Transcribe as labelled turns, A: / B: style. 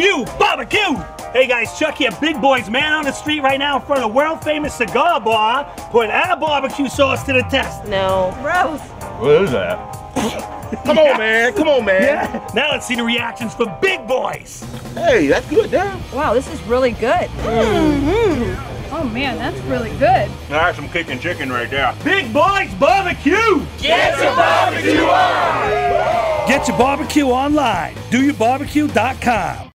A: new barbecue. Hey guys, Chuck here, Big Boy's man on the street right now in front of the world famous cigar bar, putting our barbecue sauce to the test.
B: No. Gross.
C: What is that? Come on, man. Come on, man.
A: Yeah. Now let's see the reactions from Big Boys.
C: Hey, that's good, Dad.
B: Wow, this is really good.
D: Oh man, that's really good.
C: That's some kicking chicken right there.
A: Big Boys Barbecue.
C: Get your barbecue on!
A: Get your barbecue online. DoYourBarbecue.com.